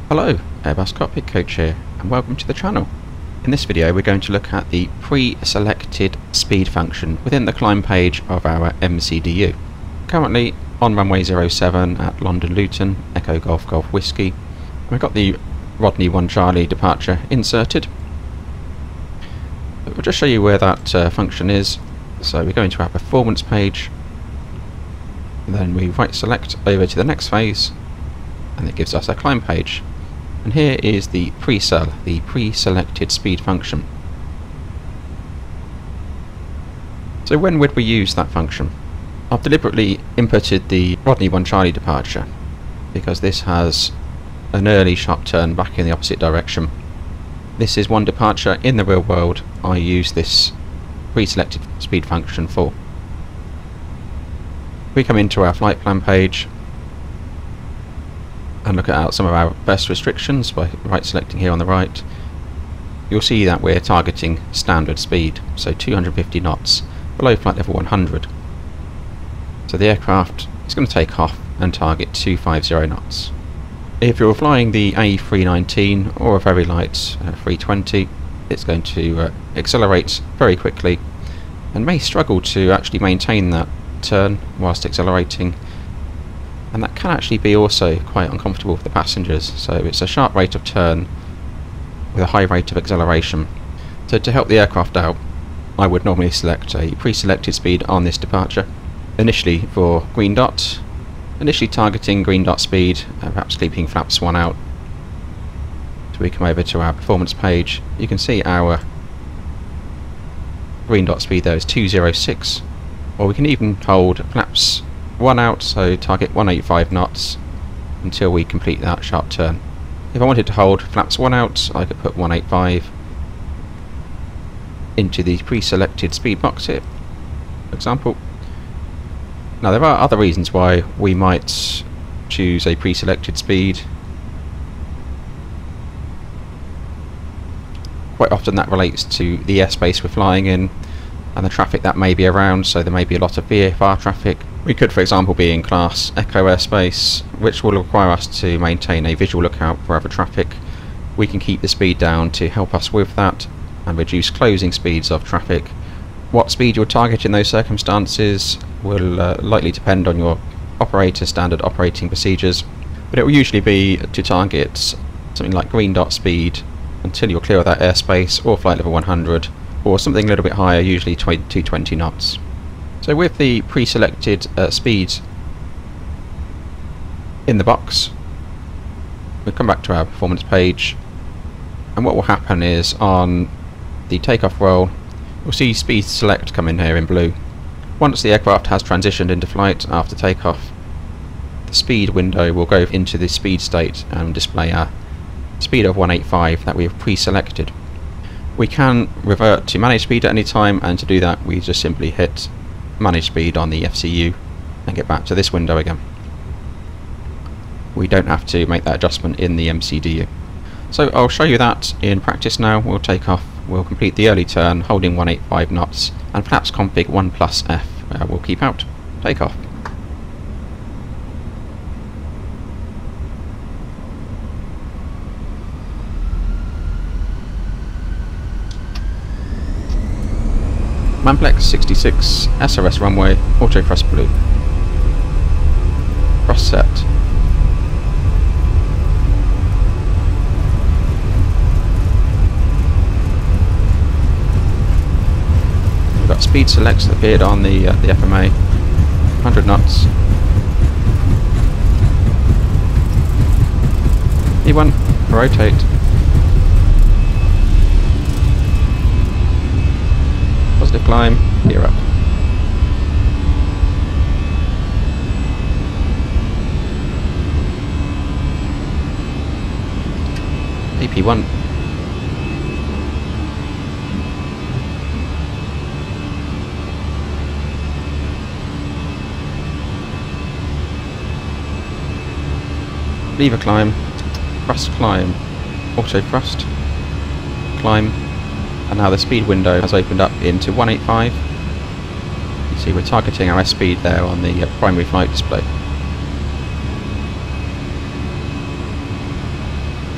Hello, Airbus Cockpit Coach here, and welcome to the channel. In this video we're going to look at the pre-selected speed function within the climb page of our MCDU. Currently on runway 07 at London Luton, Echo Golf Golf Whiskey. We've got the Rodney 1 Charlie departure inserted. We'll just show you where that function is. So we go into our performance page, and then we right select over to the next phase, and it gives us a climb page. And here is the PRESEL, the pre-selected speed function. So when would we use that function? I've deliberately inputted the Rodney 1 Charlie departure because this has an early sharp turn back in the opposite direction. This is one departure in the real world I use this pre-selected speed function for. We come into our flight plan page and look at some of our best restrictions by right selecting here on the right. You'll see that we're targeting standard speed, so 250 knots below flight level 100. So the aircraft is going to take off and target 250 knots. If you're flying the A319 or a very light 320, it's going to accelerate very quickly and may struggle to actually maintain that turn whilst accelerating. And that can actually be also quite uncomfortable for the passengers. So it's a sharp rate of turn with a high rate of acceleration. So to help the aircraft out, I would normally select a pre-selected speed on this departure. Initially for green dot, initially targeting green dot speed, perhaps keeping flaps 1 out. So we come over to our performance page. You can see our green dot speed there is 206, or we can even hold flaps 1 out, so target 185 knots until we complete that sharp turn. If I wanted to hold flaps 1 out, I could put 185 into the pre-selected speed box here, for example. Now there are other reasons why we might choose a pre-selected speed. Quite often that relates to the airspace we're flying in and the traffic that may be around, so there may be a lot of VFR traffic. We could, for example, be in class Echo airspace, which will require us to maintain a visual lookout for other traffic. We can keep the speed down to help us with that and reduce closing speeds of traffic. What speed you'll target in those circumstances will likely depend on your operator's standard operating procedures, but it will usually be to target something like green dot speed until you're clear of that airspace or flight level 100, or something a little bit higher, usually 220 knots. So with the pre-selected speeds in the box, we'll come back to our performance page, and what will happen is on the takeoff roll we'll see speed select come in here in blue. Once the aircraft has transitioned into flight after takeoff, the speed window will go into the speed state and display our speed of 185 that we have pre-selected. We can revert to manage speed at any time, and to do that we just simply hit manage speed on the FCU and get back to this window again. We don't have to make that adjustment in the MCDU. So I'll show you that in practice now. We'll take off, we'll complete the early turn holding 185 knots, and flaps config 1+F we'll keep out. Take off. Manplex 66 SRS runway, auto thrust blue. Cross set. We've got speed selects that appeared on the FMA. 100 knots. E1, rotate. Positive climb, gear up. AP1. Lever climb, thrust climb, auto thrust, climb, and now the speed window has opened up into 185. You see we're targeting our S speed there on the primary flight display.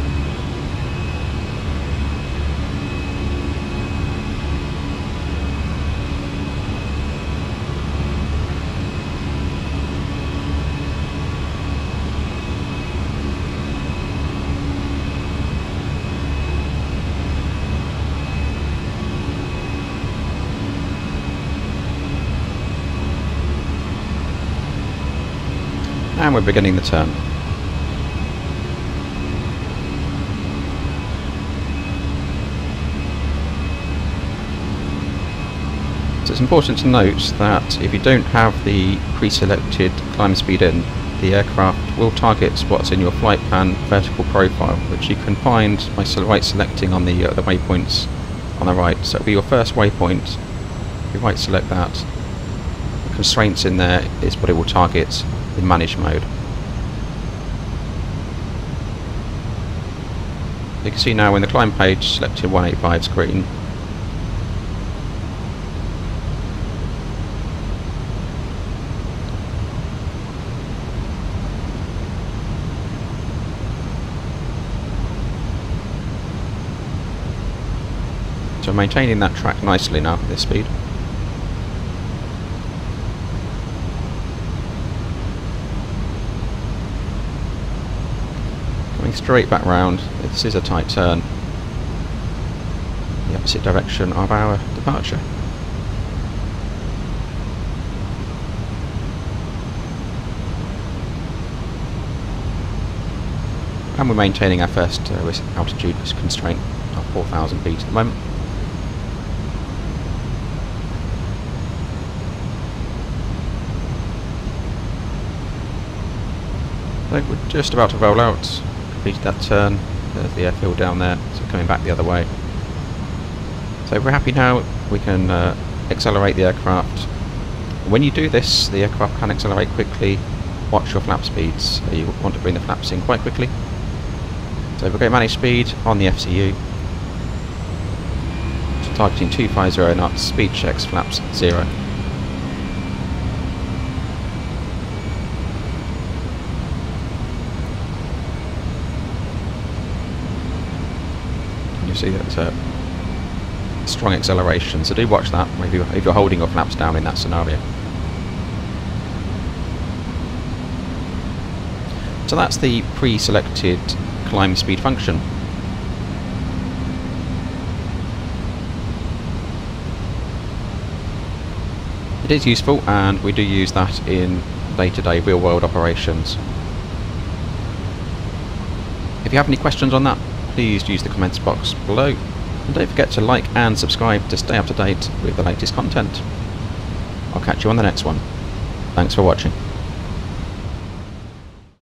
And we're beginning the turn. So it's important to note that if you don't have the pre-selected climb speed in, the aircraft will target what's in your flight plan vertical profile, which you can find by right selecting on the waypoints on the right. So it'll be your first waypoint. If you right select that, the constraints in there is what it will target in manage mode. You can see now in the climb page selected 185 screen. So maintaining that track nicely now at this speed. Coming straight back round, this is a tight turn, the opposite direction of our departure. And we're maintaining our first altitude constraint of 4,000 feet at the moment. So we're just about to roll out, completed that turn, there's the airfield down there, so coming back the other way. So we're happy now, we can accelerate the aircraft. When you do this, the aircraft can accelerate quickly. Watch your flap speeds, you want to bring the flaps in quite quickly. So we're going to manage speed on the FCU. So targeting 250 knots, speed checks, flaps 0. You see that strong acceleration, so do watch that if you're holding your flaps down in that scenario. So that's the pre-selected climb speed function. It is useful, and we do use that in day-to-day real-world operations. If you have any questions on that, please use the comments box below, and don't forget to like and subscribe to stay up to date with the latest content. I'll catch you on the next one. Thanks for watching.